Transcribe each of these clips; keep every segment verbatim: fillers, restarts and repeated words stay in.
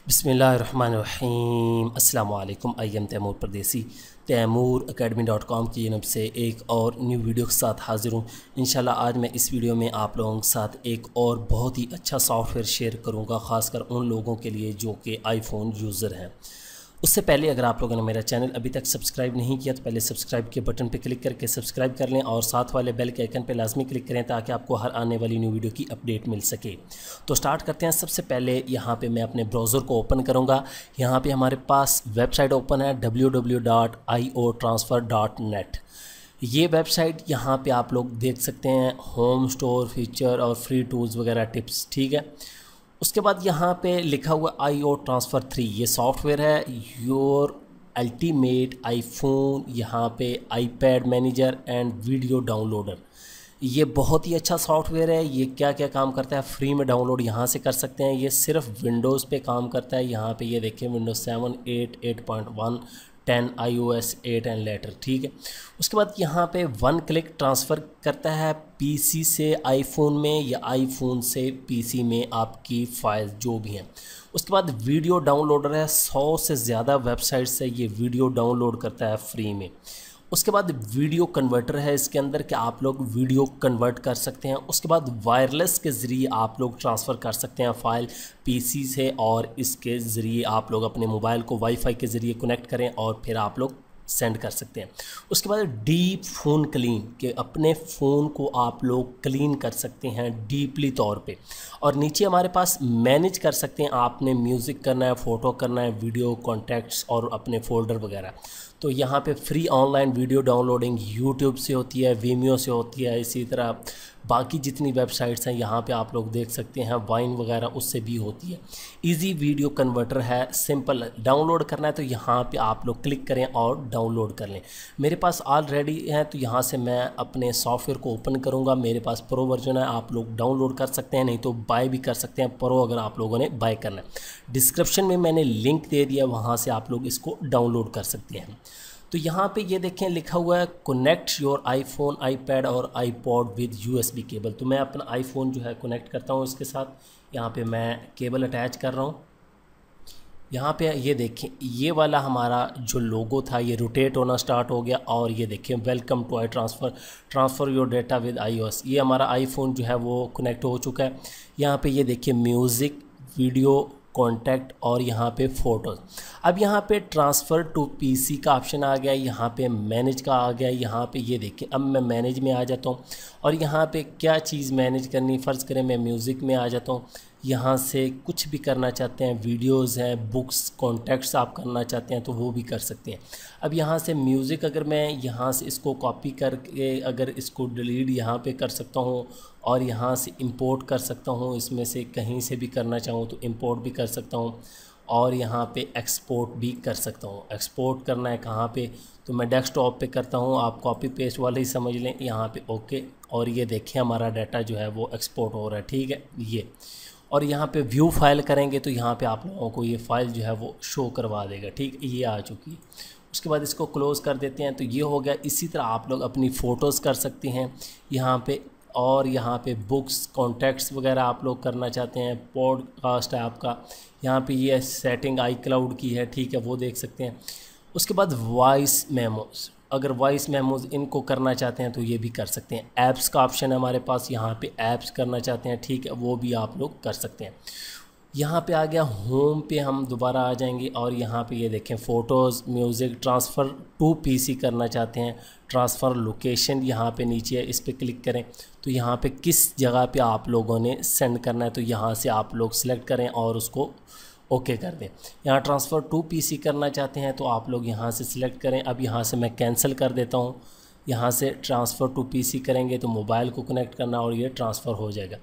बिस्मिल्लाहिर्रहमानिर्रहीम अस्सलाम वालेकुम। आई एम तैमूर परदेसी तैमूर अकेडमी डॉट कॉम की जानब से एक और न्यू वीडियो के साथ हाज़िर हूँ। इंशाल्लाह आज मैं इस वीडियो में आप लोगों के साथ एक और बहुत ही अच्छा सॉफ्टवेयर शेयर करूँगा, ख़ासकर उन लोगों के लिए जो कि आईफोन यूज़र हैं। उससे पहले अगर आप लोगों ने मेरा चैनल अभी तक सब्सक्राइब नहीं किया तो पहले सब्सक्राइब के बटन पर क्लिक करके सब्सक्राइब कर लें और साथ वाले बेल के आइकन पर लाजमी क्लिक करें ताकि आपको हर आने वाली न्यू वीडियो की अपडेट मिल सके। तो स्टार्ट करते हैं। सबसे पहले यहाँ पे मैं अपने ब्राउज़र को ओपन करूँगा। यहाँ पे हमारे पास वेबसाइट ओपन है W W W dot I O transfer dot net. ये वेबसाइट यहाँ पे आप लोग देख सकते हैं होम स्टोर फीचर और फ्री टूल्स वगैरह टिप्स, ठीक है। उसके बाद यहाँ पे लिखा हुआ आई ओ ट्रांसफ़र थ्री, ये सॉफ्टवेयर है योर अल्टीमेट आईफोन, यहाँ पे iPad manager and video downloader. ये बहुत ही अच्छा सॉफ्टवेयर है। ये क्या क्या काम करता है, फ्री में डाउनलोड यहाँ से कर सकते हैं। ये सिर्फ विंडोज़ पे काम करता है। यहाँ पे ये देखें Windows seven, eight, eight point one, ten, I O S eight and later, ठीक है। उसके बाद यहाँ पे वन क्लिक ट्रांसफ़र करता है पीसी से आईफोन में या आईफोन से पीसी में आपकी फ़ाइल जो भी हैं। उसके बाद वीडियो डाउनलोडर है, सौ से ज़्यादा वेबसाइट से ये वीडियो डाउनलोड करता है फ्री में। उसके बाद वीडियो कन्वर्टर है इसके अंदर कि आप लोग वीडियो कन्वर्ट कर सकते हैं। उसके बाद वायरलेस के ज़रिए आप लोग ट्रांसफ़र कर सकते हैं फ़ाइल पीसी से, और इसके ज़रिए आप लोग अपने मोबाइल को वाईफाई के ज़रिए कनेक्ट करें और फिर आप लोग सेंड कर सकते हैं। उसके बाद डीप फ़ोन क्लीन, कि अपने फ़ोन को आप लोग क्लीन कर सकते हैं डीपली तौर पे। और नीचे हमारे पास मैनेज कर सकते हैं, आपने म्यूज़िक करना है, फ़ोटो करना है, वीडियो कॉन्टैक्ट्स और अपने फ़ोल्डर वगैरह। तो यहाँ पे free online video downloading YouTube से होती है, वीमियो से होती है, इसी तरह बाकी जितनी वेबसाइट्स हैं यहाँ पे आप लोग देख सकते हैं, वाइन वगैरह उससे भी होती है। इजी वीडियो कन्वर्टर है, सिंपल। डाउनलोड करना है तो यहाँ पे आप लोग क्लिक करें और डाउनलोड कर लें। मेरे पास ऑलरेडी है तो यहाँ से मैं अपने सॉफ्टवेयर को ओपन करूँगा। मेरे पास प्रो वर्जन है, आप लोग डाउनलोड कर सकते हैं, नहीं तो बाय भी कर सकते हैं प्रो अगर आप लोगों ने बाय करना है। डिस्क्रिप्शन में मैंने लिंक दे दिया, वहाँ से आप लोग इसको डाउनलोड कर सकते हैं। तो यहाँ पे ये देखें लिखा हुआ है कनेक्ट योर आईफोन, आईपैड और आईपॉड विद यूएसबी केबल। तो मैं अपना आईफोन जो है कनेक्ट करता हूँ इसके साथ। यहाँ पे मैं केबल अटैच कर रहा हूँ। यहाँ पे ये देखें ये वाला हमारा जो लोगो था ये रोटेट होना स्टार्ट हो गया, और ये देखें welcome to I transfer transfer your data with iOS. ये हमारा आईफोन जो है वो कनेक्ट हो चुका है। यहाँ पे ये देखिए म्यूज़िक, वीडियो, कॉन्टैक्ट और यहाँ पे फ़ोटोज़। अब यहाँ पे ट्रांसफ़र टू पीसी का ऑप्शन आ गया, यहाँ पे मैनेज का आ गया। यहाँ पे ये देखें अब मैं मैनेज में आ जाता हूँ और यहाँ पे क्या चीज़ मैनेज करनी, फ़र्ज़ करें मैं म्यूज़िक में आ जाता हूँ। यहाँ से कुछ भी करना चाहते हैं, वीडियोज़ हैं, बुक्स, कॉन्टैक्ट्स आप करना चाहते हैं तो वो भी कर सकते हैं। अब यहाँ से म्यूज़िक अगर मैं यहाँ से इसको कॉपी करके अगर इसको डिलीट यहाँ पे कर सकता हूँ और यहाँ से इंपोर्ट कर सकता हूँ, इसमें से कहीं से भी करना चाहूँ तो इंपोर्ट भी कर सकता हूँ और यहाँ पे एक्सपोर्ट भी कर सकता हूँ। एक्सपोर्ट करना है कहाँ पे, तो मैं डेस्कटॉप पे करता हूँ, आप कॉपी पेस्ट वाले ही समझ लें। यहाँ पे ओके, और ये देखिए हमारा डाटा जो है वो एक्सपोर्ट हो रहा है, ठीक है ये। और यहाँ पे व्यू फाइल करेंगे तो यहाँ पे आप लोगों को ये फ़ाइल जो है वो शो करवा देगा, ठीक है, ये आ चुकी है। उसके बाद इसको क्लोज़ कर देते हैं तो ये हो गया। इसी तरह आप लोग अपनी फ़ोटोज़ कर सकते हैं यहाँ पे, और यहाँ पे बुक्स, कॉन्टैक्ट्स वगैरह आप लोग करना चाहते हैं। पॉडकास्ट है आपका, यहाँ पे ये सेटिंग आई क्लाउड की है, ठीक है, वो देख सकते हैं। उसके बाद वॉइस मेमोज़, अगर वॉइस मेमोज़ इनको करना चाहते हैं तो ये भी कर सकते हैं। ऐप्स का ऑप्शन है हमारे पास, यहाँ पे ऐप्स करना चाहते हैं, ठीक है, वो भी आप लोग कर सकते हैं। यहाँ पे आ गया होम पे, हम दोबारा आ जाएंगे और यहाँ पे ये देखें photos, music, transfer to PC करना चाहते हैं। ट्रांसफ़र लोकेशन यहाँ पे नीचे है, इस पर क्लिक करें तो यहाँ पे किस जगह पे आप लोगों ने सेंड करना है तो यहाँ से आप लोग सेलेक्ट करें और उसको ओके कर दें। यहाँ ट्रांसफ़र टू पीसी करना चाहते हैं तो आप लोग यहाँ से सिलेक्ट करें। अब यहाँ से मैं कैंसिल कर देता हूँ। यहाँ से ट्रांसफ़र टू पीसी करेंगे तो मोबाइल को कनेक्ट करना और ये ट्रांसफ़र हो जाएगा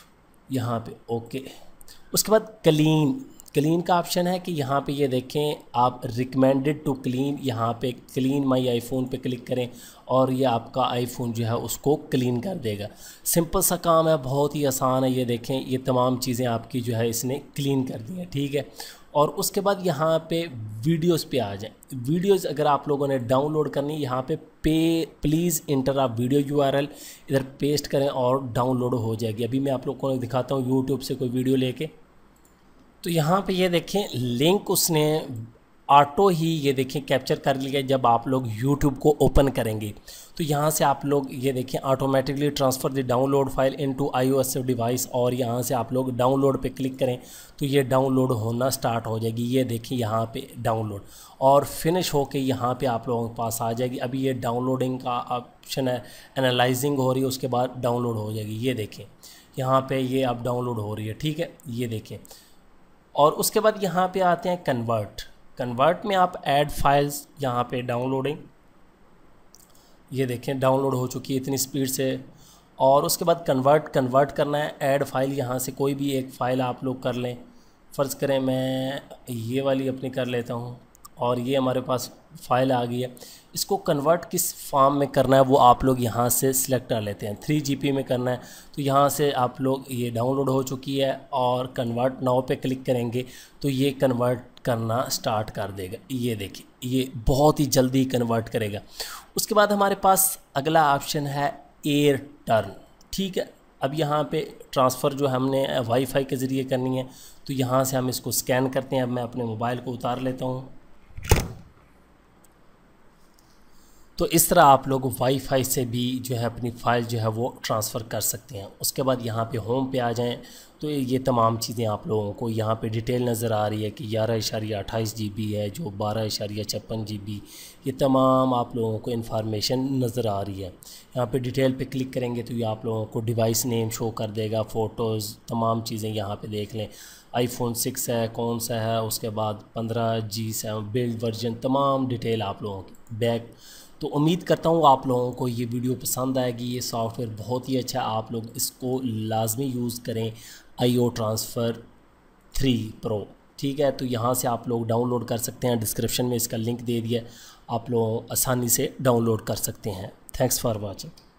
यहाँ पे ओके। उसके बाद क्लीन क्लीन का ऑप्शन है कि यहाँ पे ये देखें आप रिकमेंडेड टू क्लीन, यहाँ पे क्लीन माई आईफोन पे क्लिक करें और ये आपका आईफोन जो है उसको क्लीन कर देगा। सिंपल सा काम है, बहुत ही आसान है। ये देखें ये तमाम चीज़ें आपकी जो है इसने क्लीन कर दी है, ठीक है। और उसके बाद यहाँ पे वीडियोस पे आ जाएं। वीडियोस अगर आप लोगों ने डाउनलोड करनी, यहाँ पे पे प्लीज़ इंटर आप वीडियो यूआरएल इधर पेस्ट करें और डाउनलोड हो जाएगी। अभी मैं आप लोगों को दिखाता हूँ यूट्यूब से कोई वीडियो लेके। तो यहाँ पे ये देखें लिंक उसने ऑटो ही ये देखें कैप्चर कर लिया जब आप लोग यूट्यूब को ओपन करेंगे। तो यहाँ से आप लोग ये देखें automatically transfer the download file into iOS device, और यहाँ से आप लोग डाउनलोड पे क्लिक करें तो ये डाउनलोड होना स्टार्ट हो जाएगी। ये देखिए यहाँ पे डाउनलोड और फिनिश होके यहाँ पे आप लोगों के पास आ जाएगी। अभी ये डाउनलोडिंग का ऑप्शन है, एनालाइजिंग हो रही है, उसके बाद डाउनलोड हो जाएगी। ये देखें यहाँ पे ये अब डाउनलोड हो रही है, ठीक है, ये देखें। और उसके बाद यहाँ पे आते हैं कन्वर्ट। कन्वर्ट में आप ऐड फाइल्स, यहाँ पे डाउनलोडिंग, ये देखें डाउनलोड हो चुकी है इतनी स्पीड से। और उसके बाद कन्वर्ट कन्वर्ट करना है ऐड फाइल, यहाँ से कोई भी एक फ़ाइल आप लोग कर लें। फ़र्ज़ करें मैं ये वाली अपनी कर लेता हूँ और ये हमारे पास फ़ाइल आ गई है। इसको कन्वर्ट किस फॉर्म में करना है वो आप लोग यहाँ से सिलेक्ट कर लेते हैं। थ्री जी बी में करना है तो यहाँ से आप लोग, ये डाउनलोड हो चुकी है और कन्वर्ट नाउ पे क्लिक करेंगे तो ये कन्वर्ट करना स्टार्ट कर देगा। ये देखिए ये बहुत ही जल्दी कन्वर्ट करेगा। उसके बाद हमारे पास अगला ऑप्शन है एयर टर्न, ठीक है। अब यहाँ पे ट्रांसफ़र जो हमने वाईफाई के ज़रिए करनी है तो यहाँ से हम इसको स्कैन करते हैं। अब मैं अपने मोबाइल को उतार लेता हूँ। तो इस तरह आप लोग वाईफाई से भी जो है अपनी फ़ाइल जो है वो ट्रांसफ़र कर सकते हैं। उसके बाद यहाँ पे होम पे आ जाएं तो ये तमाम चीज़ें आप लोगों को यहाँ पे डिटेल नज़र आ रही है कि ग्यारह इशारिया अट्ठाईस जी बी है, जो बारह इशारिया छप्पन जी बी, ये तमाम आप लोगों को इन्फॉर्मेशन नज़र आ रही है। यहाँ पे डिटेल पे क्लिक करेंगे तो ये आप लोगों को डिवाइस नेम शो कर देगा, फ़ोटोज़, तमाम चीज़ें यहाँ पे देख लें। आईफोन सिक्स है, कौन सा है, उसके बाद पंद्रह जी सेवन बिल्ड वर्जन, तमाम डिटेल आप लोगों की बैक। तो उम्मीद करता हूँ आप लोगों को ये वीडियो पसंद आएगी। ये सॉफ्टवेयर बहुत ही अच्छा है, आप लोग इसको लाजमी यूज़ करें। I O transfer three pro, ठीक है। तो यहाँ से आप लोग डाउनलोड कर सकते हैं, डिस्क्रिप्शन में इसका लिंक दे दिया, आप लोग आसानी से डाउनलोड कर सकते हैं। Thanks for watching.